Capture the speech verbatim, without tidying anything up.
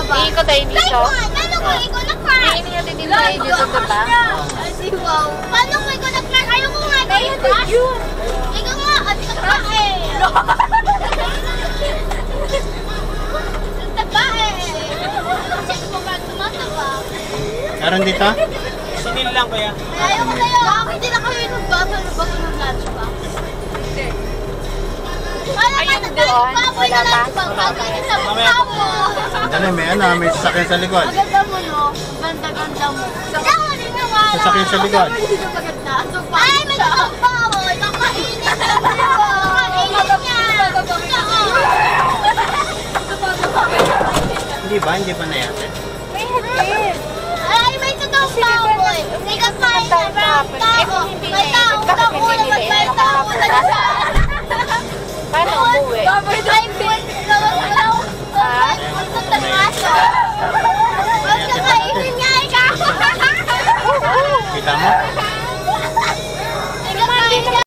ba? Tingin ko tayo dito. Paano kung ikaw na-crash? Tingin niya din tayo dito, diba? Ay, wow. Paano kung ikaw na-crash? Ayaw ko nga ikaw na-crash. Ikaw nga, at saka eh. Taba eh. Check mo ba tumataba? Karon dito? Sinil lang kuya. Ayaw ko sa'yo. Bakit hindi na kayo nagbasa na ba ng lunch ba? Hindi. Wala Ayun ka, doon. baboy na Wala lunch pa. ba? Kagaling sa mukha mo. Dali, may ano, may sasakyan sa likod. Ang ganda mo, no? Ang ganda-ganda mo. Hindi ako naniniwala. Sasakyan sa likod. Hindi ka maganda. Ay, may tumpa mo. Kakainin na mo. Kakainin niya. Hindi ba? Hindi ba nayate? May hatid. Ay, may totoong baboy. Hindi ka kain na brown tao. May tao na ulo. May tao na sa... Paano umuwi? Baboy na ibig. Ha? Ito tangaso. Huwag ka kainin niya ikaw. Kita mo?